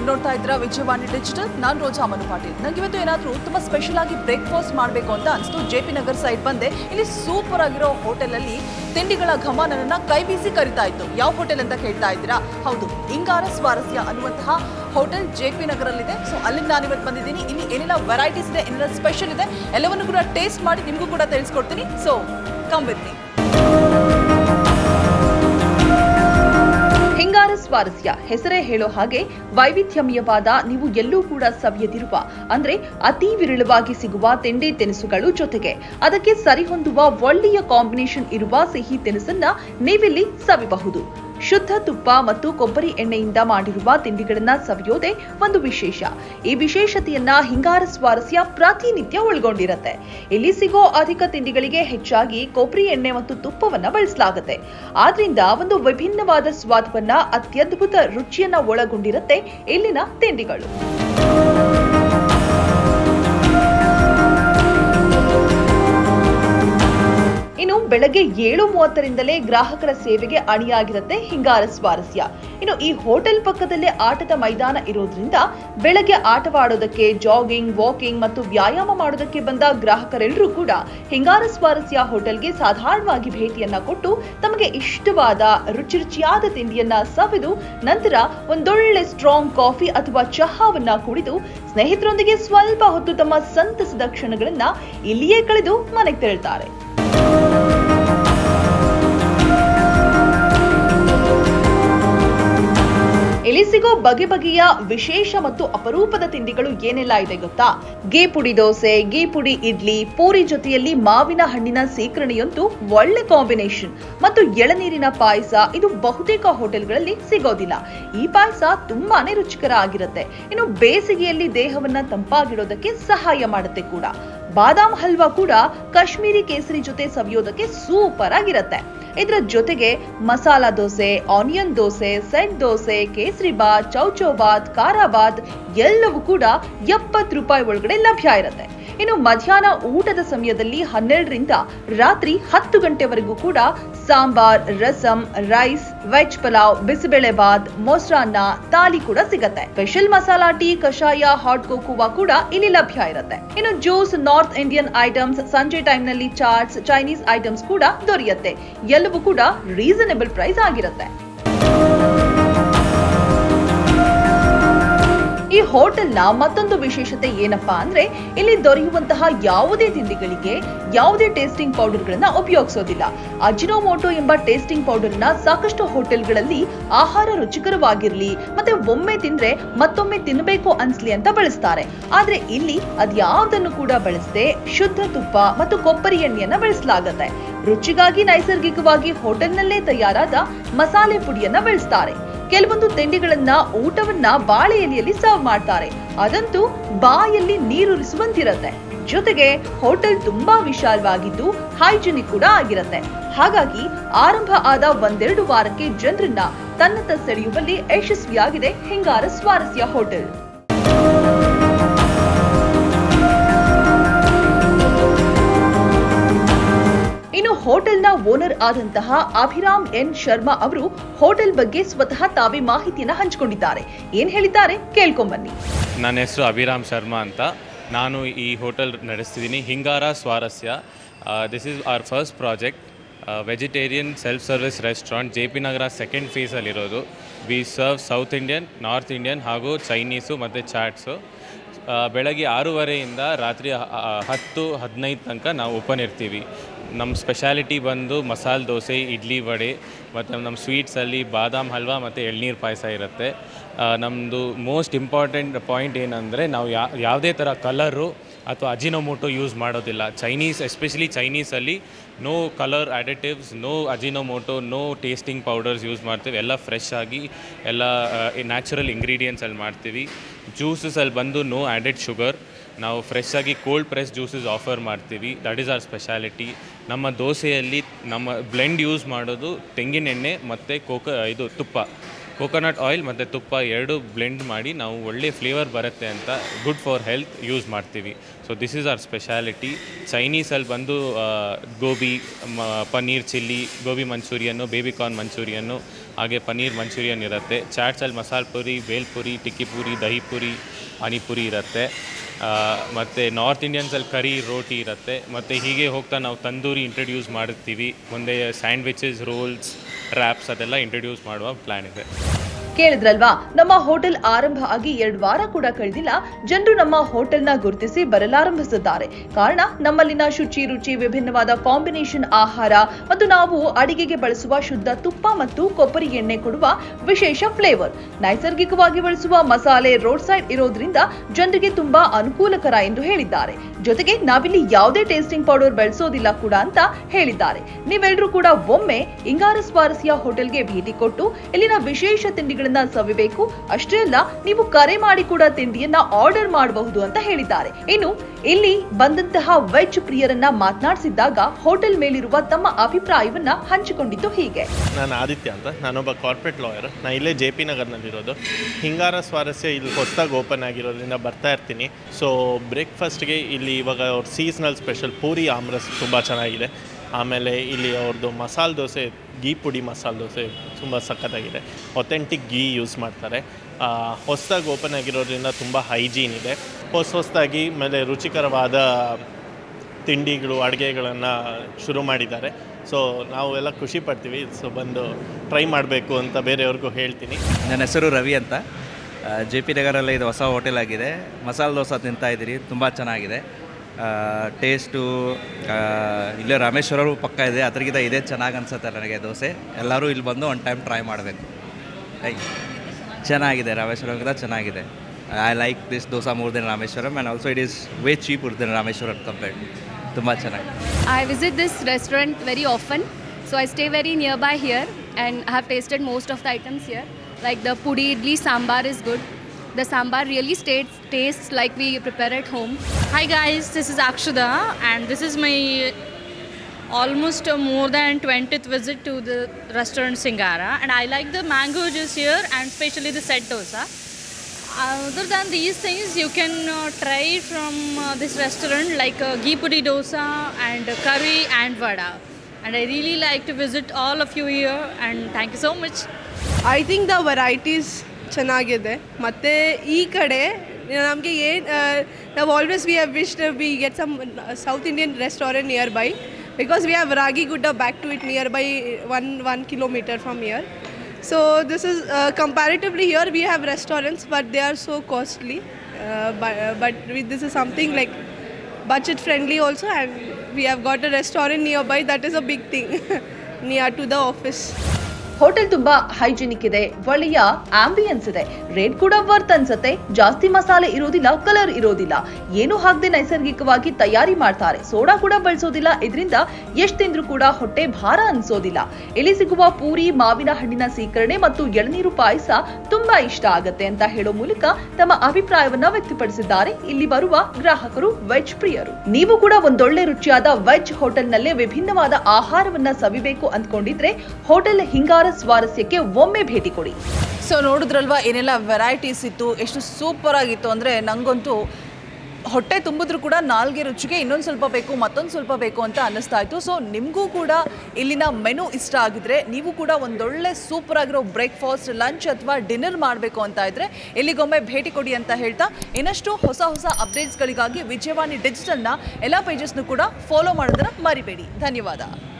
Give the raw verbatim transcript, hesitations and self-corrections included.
ನೀವು ನೋಡ್ತಾ ಇದ್ದೀರಾ ವಿಜಯವಾಣಿ ಡಿಜಿಟಲ್. ನಾನು ರೋಜಾ ಮನು ಪಾಟೀಲ್. ನನಗೆ ಇವತ್ತು ಏನಾದರೂ ತುಂಬ ಸ್ಪೆಷಲ್ ಆಗಿ ಬ್ರೇಕ್ಫಾಸ್ಟ್ ಮಾಡಬೇಕು ಅಂತ ಅನಿಸ್ತು. ಜೆ ಪಿ ನಗರ್ ಸೈಡ್ ಬಂದೆ. ಇಲ್ಲಿ ಸೂಪರ್ ಆಗಿರೋ ಹೋಟೆಲಲ್ಲಿ ತಿಂಡಿಗಳ ಘಮ ನನ್ನನ್ನು ಕೈ ಬೀಸಿ ಕರಿತಾ ಇತ್ತು. ಯಾವ ಹೋಟೆಲ್ ಅಂತ ಕೇಳ್ತಾ ಇದ್ದೀರಾ? ಹೌದು, ಹಿಂಗಾರ ಸ್ವಾರಸ್ಯ ಅನ್ನುವಂತಹ ಹೋಟೆಲ್ ಜೆ ಪಿ ನಗರಲ್ಲಿದೆ. ಸೊ ಅಲ್ಲಿಂದ ನಾನು ಇವತ್ತು ಬಂದಿದ್ದೀನಿ. ಇಲ್ಲಿ ಏನೆಲ್ಲ ವೆರೈಟೀಸ್ ಇದೆ, ಏನೆಲ್ಲ ಸ್ಪೆಷಲ್ ಇದೆ, ಎಲ್ಲವನ್ನು ಕೂಡ ಟೇಸ್ಟ್ ಮಾಡಿ ನಿಮಗೂ ಕೂಡ ತಿಳಿಸ್ಕೊಡ್ತೀನಿ. So come with me. Hingara Swarasya ಹೆಸರೇ ಹೇಳೋ ಹಾಗೆ ವೈವಿಧ್ಯಮಯವಾದ, ನೀವು ಎಲ್ಲೂ ಕೂಡ ಸವಿಯದಿರುವ, ಅಂದ್ರೆ ಅತಿ ವಿರಳವಾಗಿ ಸಿಗುವ ತಿಂಡಿ ತಿನಿಸುಗಳು ಜೊತೆಗೆ ಅದಕ್ಕೆ ಸರಿಹೊಂದುವ ಒಳ್ಳೆಯ ಕಾಂಬಿನೇಷನ್ ಇರುವ ಸಿಹಿ ತಿನಿಸನ್ನ ನೀವಿಲ್ಲಿ ಸವಿಬಹುದು. ಶುದ್ಧ ತುಪ್ಪ ಮತ್ತು ಕೊಬ್ಬರಿ ಎಣ್ಣೆಯಿಂದ ಮಾಡಿರುವ ತಿಂಡಿಗಳನ್ನ ಸವಿಯೋದೇ ಒಂದು ವಿಶೇಷ. ಈ ವಿಶೇಷತೆಯನ್ನ ಹಿಂಗಾರ ಸ್ವಾರಸ್ಯ ಪ್ರತಿನಿತ್ಯ ಒಳಗೊಂಡಿರುತ್ತೆ. ಇಲ್ಲಿ ಸಿಗೋ ಅಧಿಕ ತಿಂಡಿಗಳಿಗೆ ಹೆಚ್ಚಾಗಿ ಕೊಬ್ಬರಿ ಎಣ್ಣೆ ಮತ್ತು ತುಪ್ಪವನ್ನ ಬಳಸಲಾಗುತ್ತೆ. ಆದ್ರಿಂದ ಒಂದು ವಿಭಿನ್ನವಾದ ಸ್ವಾದವನ್ನ, ಅತ್ಯದ್ಭುತ ರುಚಿಯನ್ನ ಒಳಗೊಂಡಿರುತ್ತೆ ಇಲ್ಲಿನ ತಿಂಡಿಗಳು. ಇನ್ನು ಬೆಳಗ್ಗೆ ಏಳು ಮೂವತ್ತರಿಂದಲೇ ಗ್ರಾಹಕರ ಸೇವೆಗೆ ಅಣಿಯಾಗಿರುತ್ತೆ ಹಿಂಗಾರ ಸ್ವಾರಸ್ಯ. ಇನ್ನು ಈ ಹೋಟೆಲ್ ಪಕ್ಕದಲ್ಲೇ ಆಟದ ಮೈದಾನ ಇರೋದ್ರಿಂದ ಬೆಳಗ್ಗೆ ಆಟವಾಡೋದಕ್ಕೆ, ಜಾಗಿಂಗ್, ವಾಕಿಂಗ್ ಮತ್ತು ವ್ಯಾಯಾಮ ಮಾಡೋದಕ್ಕೆ ಬಂದ ಗ್ರಾಹಕರೆಲ್ಲರೂ ಕೂಡ ಹಿಂಗಾರ ಸ್ವಾರಸ್ಯ ಹೋಟೆಲ್ಗೆ ಸಾಧಾರಣವಾಗಿ ಭೇಟಿಯನ್ನ ಕೊಟ್ಟು ತಮಗೆ ಇಷ್ಟವಾದ ರುಚಿ ರುಚಿಯಾದ ತಿಂಡಿಯನ್ನ ಸವಿದು ನಂತರ ಒಂದೊಳ್ಳೆ ಸ್ಟ್ರಾಂಗ್ ಕಾಫಿ ಅಥವಾ ಚಹಾವನ್ನ ಕುಡಿದು ಸ್ನೇಹಿತರೊಂದಿಗೆ ಸ್ವಲ್ಪ ಹೊತ್ತು ತಮ್ಮ ಸಂತಸದ ಕ್ಷಣಗಳನ್ನ ಇಲ್ಲಿಯೇ ಕಳೆದು ಮನೆಗೆ ತೆರಳುತ್ತಾರೆ. ಇಲ್ಲಿ ಸಿಗೋ ಬಗೆ ಬಗೆಯ ವಿಶೇಷ ಮತ್ತು ಅಪರೂಪದ ತಿಂಡಿಗಳು ಏನೆಲ್ಲ ಇದೆ ಗೊತ್ತಾ? ಗೀ ಪುಡಿ ದೋಸೆ, ಗೀ ಪುಡಿ ಇಡ್ಲಿ, ಪೂರಿ ಜೊತೆಯಲ್ಲಿ ಮಾವಿನ ಹಣ್ಣಿನ ಸೀಕರಣೆಯಂತೂ ಒಳ್ಳೆ ಕಾಂಬಿನೇಷನ್. ಮತ್ತು ಎಳನೀರಿನ ಪಾಯಸ, ಇದು ಬಹುತೇಕ ಹೋಟೆಲ್ಗಳಲ್ಲಿ ಸಿಗೋದಿಲ್ಲ. ಈ ಪಾಯಸ ತುಂಬಾನೇ ರುಚಿಕರ ಆಗಿರುತ್ತೆ. ಇನ್ನು ಬೇಸಿಗೆಯಲ್ಲಿ ದೇಹವನ್ನ ತಂಪಾಗಿಡೋದಕ್ಕೆ ಸಹಾಯ ಮಾಡುತ್ತೆ ಕೂಡ. ಬಾದಾಮ್ ಹಲ್ವಾ ಕೂಡ ಕಾಶ್ಮೀರಿ ಕೇಸರಿ ಜೊತೆ ಸವಿಯೋದಕ್ಕೆ ಸೂಪರ್ ಆಗಿರುತ್ತೆ. ಇದರ ಜೊತೆಗೆ ಮಸಾಲಾ ದೋಸೆ, ಆನಿಯನ್ ದೋಸೆ, ಸೆಟ್ ದೋಸೆ, ಕೇಸರಿ ಬಾತ್, ಚೌಚೌ ಬಾತ್, ಖಾರ ಬಾತ್ ಎಲ್ಲವೂ ಕೂಡ ಎಪ್ಪತ್ತು ರೂಪಾಯಿ ಒಳಗಡೆ ಲಭ್ಯ ಇರುತ್ತೆ. ಇನ್ನು ಮಧ್ಯಾಹ್ನ ಊಟದ ಸಮಯದಲ್ಲಿ ಹನ್ನೆರಡರಿಂದ ರಾತ್ರಿ ಹತ್ತು ಗಂಟೆವರೆಗೂ ಕೂಡ ಸಾಂಬಾರ್, ರಸಂ, ರೈಸ್, ವೆಜ್ ಪಲಾವ್, ಬಿಸಿಬೇಳೆ ಬಾತ್, ಮೊಸರನ್ನ, ತಾಲಿ ಕೂಡ ಸಿಗತ್ತೆ. ಸ್ಪೆಷಲ್ ಮಸಾಲಾ ಟೀ, ಕಷಾಯ, ಹಾಟ್ ಕೋಕೋವಾ ಕೂಡ ಇಲ್ಲಿ ಲಭ್ಯ ಇರುತ್ತೆ. ಇನ್ನು ಜ್ಯೂಸ್, ನಾರ್ತ್ ಇಂಡಿಯನ್ ಐಟಮ್ಸ್, ಸಂಜೆ ಟೈಮ್ ನಲ್ಲಿ ಚಾಟ್ಸ್, ಚೈನೀಸ್ ಐಟಮ್ಸ್ ಕೂಡ ದೊರೆಯುತ್ತೆ. ಎಲ್ಲವೂ ಕೂಡ ರೀಸನೇಬಲ್ ಪ್ರೈಸ್ ಆಗಿರುತ್ತೆ. ಈ ಹೋಟೆಲ್ನ ಮತ್ತೊಂದು ವಿಶೇಷತೆ ಏನಪ್ಪಾ ಅಂದ್ರೆ, ಇಲ್ಲಿ ದೊರೆಯುವಂತಹ ಯಾವುದೇ ತಿಂಡಿಗಳಿಗೆ ಯಾವುದೇ ಟೇಸ್ಟಿಂಗ್ ಪೌಡರ್ ಗಳನ್ನ ಉಪಯೋಗಿಸೋದಿಲ್ಲ. ಅಜಿನೋಮೋಟೊ ಎಂಬ ಟೇಸ್ಟಿಂಗ್ ಪೌಡರ್ ನ ಸಾಕಷ್ಟು ಹೋಟೆಲ್ಗಳಲ್ಲಿ ಆಹಾರ ರುಚಿಕರವಾಗಿರ್ಲಿ ಮತ್ತೆ ಒಮ್ಮೆ ತಿಂದ್ರೆ ಮತ್ತೊಮ್ಮೆ ತಿನ್ನಬೇಕು ಅನ್ಸ್ಲಿ ಅಂತ ಬಳಸ್ತಾರೆ. ಆದ್ರೆ ಇಲ್ಲಿ ಅದ್ಯಾವುದನ್ನು ಕೂಡ ಬಳಸದೆ ಶುದ್ಧ ತುಪ್ಪ ಮತ್ತು ಕೊಬ್ಬರಿ ಎಣ್ಣೆಯನ್ನ ಬಳಸಲಾಗುತ್ತೆ. ರುಚಿಗಾಗಿ ನೈಸರ್ಗಿಕವಾಗಿ ಹೋಟೆಲ್ನಲ್ಲೇ ತಯಾರಾದ ಮಸಾಲೆ ಪುಡಿಯನ್ನ ಬಳಸ್ತಾರೆ. ಕೆಲವೊಂದು ತಿಂಡಿಗಳನ್ನ, ಊಟವನ್ನ ಬಾಳೆ ಎಲೆಯಲ್ಲಿ ಸರ್ವ್ ಮಾಡ್ತಾರೆ. ಅದಂತೂ ಬಾಯಲ್ಲಿ ನೀರುರಿಸುವಂತಿರತ್ತೆ. ಜೊತೆಗೆ ಹೋಟೆಲ್ ತುಂಬಾ ವಿಶಾಲವಾಗಿದ್ದು ಹೈಜಿನಿಕ್ ಕೂಡ ಆಗಿರತ್ತೆ. ಹಾಗಾಗಿ ಆರಂಭ ಆದ ಒಂದೆರಡು ವಾರಕ್ಕೆ ಜನರನ್ನ ತನ್ನತ್ತ ಸೆಳೆಯುವಲ್ಲಿ ಯಶಸ್ವಿಯಾಗಿದೆ ಹಿಂಗಾರ ಸ್ವಾರಸ್ಯ ಹೋಟೆಲ್. ಇನ್ನು ಹೋಟೆಲ್ನ ಓನರ್ ಆದಂತಹ ಅಭಿರಾಮ್ ಎನ್ ಶರ್ಮಾ ಅವರು ಹೋಟೆಲ್ ಬಗ್ಗೆ ಸ್ವತಃ ತಾವೇ ಮಾಹಿತಿಯನ್ನ ಹಂಚಿಕೊಂಡಿದ್ದಾರೆ. ಏನ್ ಹೇಳಿದ್ದಾರೆ ಕೇಳ್ಕೊಂಬನ್ನಿ. ನನ್ನ ಹೆಸರು ಅಭಿರಾಮ್ ಶರ್ಮಾ ಅಂತ. ನಾನು ಈ ಹೋಟೆಲ್ ನಡೆಸ್ತಿದ್ದೀನಿ, Hingara Swarasya. This is our first project, vegetarian self service restaurant. J P Nagar second ಫೇಸಲ್ಲಿರೋದು. We serve South Indian, north Indian ಹಾಗೂ ಚೈನೀಸು ಮತ್ತು ಚಾಟ್ಸು. ಬೆಳಗ್ಗೆ ಆರೂವರೆಯಿಂದ ರಾತ್ರಿ ಹತ್ತು ಹದಿನೈದು ತನಕ ನಾವು ಓಪನ್ ಇರ್ತೀವಿ. ನಮ್ಮ ಸ್ಪೆಷಾಲಿಟಿ ಬಂದು ಮಸಾಲೆ ದೋಸೆ, ಇಡ್ಲಿ, ವಡೆ ಮತ್ತು ನಮ್ಮ ಸ್ವೀಟ್ಸಲ್ಲಿ ಬಾದಾಮ್ ಹಲ್ವಾ ಮತ್ತು ಎಳ್ನೀರು ಪಾಯಸ ಇರುತ್ತೆ. ನಮ್ಮದು ಮೋಸ್ಟ್ ಇಂಪಾರ್ಟೆಂಟ್ ಪಾಯಿಂಟ್ ಏನಂದರೆ, ನಾವು ಯಾ ಯಾವುದೇ ಥರ ಕಲರು ಅಥವಾ ಅಜಿನೋಮೋಟೊ ಯೂಸ್ ಮಾಡೋದಿಲ್ಲ. ಚೈನೀಸ್, ಎಸ್ಪೆಷಲಿ ಚೈನೀಸಲ್ಲಿ no colour additives, no Ajinomoto, no tasting powders use ಮಾಡ್ತೀವಿ. ಎಲ್ಲ ಫ್ರೆಶ್ ಆಗಿ ಎಲ್ಲ ನ್ಯಾಚುರಲ್ ಇಂಗ್ರೀಡಿಯೆಂಟ್ಸಲ್ಲಿ ಮಾಡ್ತೀವಿ. ಜ್ಯೂಸಸಲ್ಲಿ ಬಂದು ನೋ ಆ್ಯಡೆಡ್ ಶುಗರ್. ನಾವು ಫ್ರೆಶ್ ಆಗಿ ಕೋಲ್ಡ್ ಪ್ರೆಸ್ ಜ್ಯೂಸಸ್ ಆಫರ್ ಮಾಡ್ತೀವಿ. That is our speciality. ನಮ್ಮ ದೋಸೆಯಲ್ಲಿ ನಮ್ಮ ಬ್ಲೆಂಡ್ ಯೂಸ್ ಮಾಡೋದು ತೆಂಗಿನೆಣ್ಣೆ ಮತ್ತು ಕೋಕ ಇದು ತುಪ್ಪ. ಕೋಕೋನಟ್ ಆಯಿಲ್ ಮತ್ತು ತುಪ್ಪ ಎರಡು ಬ್ಲೆಂಡ್ ಮಾಡಿ ನಾವು ಒಳ್ಳೆ ಫ್ಲೇವರ್ ಬರುತ್ತೆ ಅಂತ ಗುಡ್ ಫಾರ್ ಹೆಲ್ತ್ ಯೂಸ್ ಮಾಡ್ತೀವಿ. So this is our speciality. ಚೈನೀಸಲ್ಲಿ ಬಂದು gobi, paneer chilli, gobi Manchurian, baby corn Manchurian, ಹಾಗೆ ಪನ್ನೀರ್ ಮಂಚೂರಿಯನ್ ಇರುತ್ತೆ. ಚಾಟ್ಸಲ್ಲಿ ಮಸಾಲೆ ಪುರಿ, ಬೇಲ್ ಪುರಿ, ಟಿಕ್ಕಿ ಪುರಿ, ದಹಿ ಪುರಿ, ಪಾನಿಪುರಿ ಇರುತ್ತೆ. ಮತ್ತು ನಾರ್ತ್ ಇಂಡಿಯನ್ಸಲ್ಲಿ ಕರಿ, ರೋಟಿ ಇರುತ್ತೆ. ಮತ್ತು ಹೀಗೆ ಹೋಗ್ತಾ ನಾವು ತಂದೂರಿ ಇಂಟ್ರಡ್ಯೂಸ್ ಮಾಡ್ತೀವಿ. ಮುಂದೆ ಸ್ಯಾಂಡ್ವಿಚಸ್, ರೋಲ್ಸ್, ರ್ಯಾಪ್ಸ್ ಅದೆಲ್ಲ ಇಂಟ್ರಡ್ಯೂಸ್ ಮಾಡುವ ಪ್ಲ್ಯಾನ್ ಇದೆ. ಕೇಳಿದ್ರಲ್ವಾ, ನಮ್ಮ ಹೋಟೆಲ್ ಆರಂಭ ಆಗಿ ಎರಡು ವಾರ ಕೂಡ ಕಳೆದಿಲ್ಲ, ಜನರು ನಮ್ಮ ಹೋಟೆಲ್ನ ಗುರುತಿಸಿ ಬರಲಾರಂಭಿಸಿದ್ದಾರೆ. ಕಾರಣ ನಮ್ಮಲ್ಲಿನ ಶುಚಿ, ರುಚಿ, ವಿಭಿನ್ನವಾದ ಕಾಂಬಿನೇಷನ್ ಆಹಾರ ಮತ್ತು ನಾವು ಅಡಿಗೆಗೆ ಬಳಸುವ ಶುದ್ಧ ತುಪ್ಪ ಮತ್ತು ಕೊಬ್ಬರಿ ಎಣ್ಣೆ ಕೊಡುವ ವಿಶೇಷ ಫ್ಲೇವರ್. ನೈಸರ್ಗಿಕವಾಗಿ ಬಳಸುವ ಮಸಾಲೆ ರೋಡ್ ಸೈಡ್ ಇರೋದ್ರಿಂದ ಜನರಿಗೆ ತುಂಬಾ ಅನುಕೂಲಕರ ಎಂದು ಹೇಳಿದ್ದಾರೆ. ಜೊತೆಗೆ ನಾವಿಲ್ಲಿ ಯಾವುದೇ ಟೇಸ್ಟಿಂಗ್ ಪೌಡರ್ ಬಳಸೋದಿಲ್ಲ ಕೂಡ ಅಂತ ಹೇಳಿದ್ದಾರೆ. ನೀವೆಲ್ಲರೂ ಕೂಡ ಒಮ್ಮೆ ಹಿಂಗಾರ ಸ್ವಾರಸ್ಯ ಹೋಟೆಲ್ಗೆ ಭೇಟಿ ಕೊಟ್ಟು ಇಲ್ಲಿನ ವಿಶೇಷ ತಿಂಡಿಗಳ ಸವಿಬೇಕು. ಅಷ್ಟೇ ಅಲ್ಲ, ನೀವು ಕರೆ ಮಾಡಿ ಕೂಡ ತಿಂಡಿಯನ್ನ ಆರ್ಡರ್ ಮಾಡಬಹುದು ಅಂತ ಹೇಳಿದ್ದಾರೆ. ಇನ್ನು ಇಲ್ಲಿ ಬಂದಂತಹ ವೆಜ್ ಪ್ರಿಯರನ್ನ ಮಾತನಾಡಿಸಿದ್ದಾಗ ಹೋಟೆಲ್ ಮೇಲಿರುವ ತಮ್ಮ ಅಭಿಪ್ರಾಯವನ್ನ ಹಂಚಿಕೊಂಡಿದ್ದು ಹೀಗೆ. ನಾನು ಆದಿತ್ಯ ಅಂತ, ನಾನೊಬ್ಬ ಕಾರ್ಪೊರೇಟ್ ಲಾಯರ್. ನಾನು ಇಲ್ಲೇ ಜೆ ಪಿ ನಗರ್ನಲ್ಲಿರೋದು. ಹಿಂಗಾರ ಸ್ವಾರಸ್ಯ ಇಲ್ಲಿ ಹೊಸದಾಗಿ ಓಪನ್ ಆಗಿರೋದ್ರಿಂದ ಬರ್ತಾ ಇರ್ತೀನಿ. ಸೊ ಬ್ರೇಕ್ಫಾಸ್ಟ್ಗೆ ಇಲ್ಲಿ ಇವಾಗ ಅವ್ರ ಸೀಸನಲ್ ಸ್ಪೆಷಲ್ ಪೂರಿ ಆಮ್ರಸ್ ತುಂಬ ಚೆನ್ನಾಗಿದೆ. ಆಮೇಲೆ ಇಲ್ಲಿ ಅವ್ರದ್ದು ಮಸಾಲೆ ದೋಸೆ, ಗೀ ಪುಡಿ ಮಸಾಲೆ ದೋಸೆ ತುಂಬ ಸಖತ್ತಾಗಿದೆ. ಒಥೆಂಟಿಕ್ ಗೀ ಯೂಸ್ ಮಾಡ್ತಾರೆ. ಹೊಸದಾಗಿ ಓಪನ್ ಆಗಿರೋದ್ರಿಂದ ತುಂಬ ಹೈಜೀನ್ ಇದೆ. ಹೊಸ ಹೊಸದಾಗಿ ಆಮೇಲೆ ರುಚಿಕರವಾದ ತಿಂಡಿಗಳು, ಅಡುಗೆಗಳನ್ನು ಶುರು ಮಾಡಿದ್ದಾರೆ. ಸೊ ನಾವೆಲ್ಲ ಖುಷಿ ಪಡ್ತೀವಿ. ಸೊ ಬಂದು ಟ್ರೈ ಮಾಡಬೇಕು ಅಂತ ಬೇರೆಯವ್ರಿಗೂ ಹೇಳ್ತೀನಿ. ನನ್ನ ಹೆಸರು ರವಿ ಅಂತ. ಜೆ ಪಿ ನಗರಲ್ಲಿ ಇದು ಹೊಸ ಹೋಟೆಲ್ ಆಗಿದೆ. ಮಸಾಲೆ ದೋಸೆ ತಿಂತಾಯಿದ್ದೀರಿ, ತುಂಬ ಚೆನ್ನಾಗಿದೆ ಟೇಸ್ಟು. ಇಲ್ಲೇ ರಾಮೇಶ್ವರರು ಪಕ್ಕ ಇದೆ, ಅದಕ್ಕಿಂತ ಇದೇ ಚೆನ್ನಾಗಿ ಅನಿಸುತ್ತೆ ನನಗೆ ದೋಸೆ. ಎಲ್ಲರೂ ಇಲ್ಲಿ ಬಂದು ಒಂದು ಟೈಮ್ ಟ್ರೈ ಮಾಡಬೇಕು. ಐ ಚೆನ್ನಾಗಿದೆ, ರಾಮೇಶ್ವರಕ್ಕಿಂತ ಚೆನ್ನಾಗಿದೆ. I like this dosa more than Rameshwaram and also it is way cheaper than Rameshwaram compared. ತುಂಬ ಚೆನ್ನಾಗಿದೆ. I visit this restaurant very often, so I stay very nearby here and I have tasted most of the items here. Like the pudi idli sambar is good. The sambar really stays, tastes like we prepare at home. Hi guys, this is Akshada and this is my almost uh, more than twentieth visit to the restaurant Singara, and I like the mango juice here and especially the set dosa. Other than these things, you can uh, try from uh, this restaurant like uh, ghee pudi dosa and uh, curry and vada. And I really like to visit all of you here and thank you so much. I think the varieties ಚೆನ್ನಾಗಿದೆ. ಮತ್ತು ಈ ಕಡೆ ನಮಗೆ ಏನು ನಾವು always we have wished we get some South Indian restaurant near by because we have Ragigudda back to it near by one one kilometre from here. So this is comparatively here we have restaurants but they are so costly, but with this is something like budget friendly also, and we have got a restaurant nearby. That is a big thing near to the office. Hotel ತುಂಬಾ hygienic ಇದೆ, ಒಳ್ಳೆಯ ambience ಇದೆ, rate ಕೂಡ worth ಅನ್ಸುತ್ತೆ. ಜಾಸ್ತಿ ಮಸಾಲೆ ಇರೋದಿಲ್ಲ, colour ಇರೋದಿಲ್ಲ, ಏನು ಹಾಕದೆ ನೈಸರ್ಗಿಕವಾಗಿ ತಯಾರಿ ಮಾಡ್ತಾರೆ. ಸೋಡಾ ಕೂಡ ಬಳಸೋದಿಲ್ಲ. ಇದರಿಂದ ಎಷ್ಟು ತಿಂದ್ರೂ ಕೂಡ ಹೊಟ್ಟೆ ಭಾರ ಅನ್ಸೋದಿಲ್ಲ. ಇಲ್ಲಿ ಸಿಗುವ ಪೂರಿ, ಮಾವಿನ ಹಣ್ಣಿನ ಸೀಕರಣೆ ಮತ್ತು ಎಳನೀರು ಪಾಯಸ ತುಂಬಾ ಇಷ್ಟ ಆಗತ್ತೆ ಅಂತ ಹೇಳೋ ಮೂಲಕ ತಮ್ಮ ಅಭಿಪ್ರಾಯವನ್ನ ವ್ಯಕ್ತಪಡಿಸಿದ್ದಾರೆ ಇಲ್ಲಿ ಬರುವ ಗ್ರಾಹಕರು, ವೆಜ್ ಪ್ರಿಯರು. ನೀವು ಕೂಡ ಒಂದೊಳ್ಳೆ ರುಚಿಯಾದ ವೆಜ್ ಹೋಟೆಲ್ನಲ್ಲೇ ವಿಭಿನ್ನವಾದ ಆಹಾರವನ್ನ ಸವಿಬೇಕು ಅಂದ್ಕೊಂಡಿದ್ರೆ ಹೋಟೆಲ್ ಹಿಂಗಾರ ಸ್ವಾರಸ್ಯಕ್ಕೆ ಒಮ್ಮೆ ಭೇಟಿ ಕೊಡಿ. ಸೊ ನೋಡಿದ್ರಲ್ವಾ ಏನೆಲ್ಲ ವೆರೈಟೀಸ್ ಇತ್ತು, ಎಷ್ಟು ಸೂಪರ್ ಆಗಿತ್ತು ಅಂದರೆ ನಂಗಂತೂ ಹೊಟ್ಟೆ ತುಂಬಿದ್ರೂ ಕೂಡ ನಾಲ್ಗೆ ರುಚಿಗೆ ಇನ್ನೊಂದು ಸ್ವಲ್ಪ ಬೇಕು, ಮತ್ತೊಂದು ಸ್ವಲ್ಪ ಬೇಕು ಅಂತ ಅನ್ನಿಸ್ತಾ ಇತ್ತು. ಸೊ ನಿಮಗೂ ಕೂಡ ಇಲ್ಲಿನ ಮೆನು ಇಷ್ಟ ಆಗಿದ್ರೆ ನೀವು ಕೂಡ ಒಂದೊಳ್ಳೆ ಸೂಪರ್ ಆಗಿರೋ ಬ್ರೇಕ್ಫಾಸ್ಟ್, ಲಂಚ್ ಅಥವಾ ಡಿನ್ನರ್ ಮಾಡಬೇಕು ಅಂತ ಇದ್ರೆ ಇಲ್ಲಿಗೊಮ್ಮೆ ಭೇಟಿ ಕೊಡಿ ಅಂತ ಹೇಳ್ತಾ, ಇನ್ನಷ್ಟು ಹೊಸ ಹೊಸ ಅಪ್ಡೇಟ್ಸ್ಗಳಿಗಾಗಿ ವಿಜಯವಾಣಿ ಡಿಜಿಟಲ್ನ ಎಲ್ಲ ಪೇಜಸ್ನು ಕೂಡ ಫಾಲೋ ಮಾಡೋದನ್ನ ಮರಿಬೇಡಿ. ಧನ್ಯವಾದ.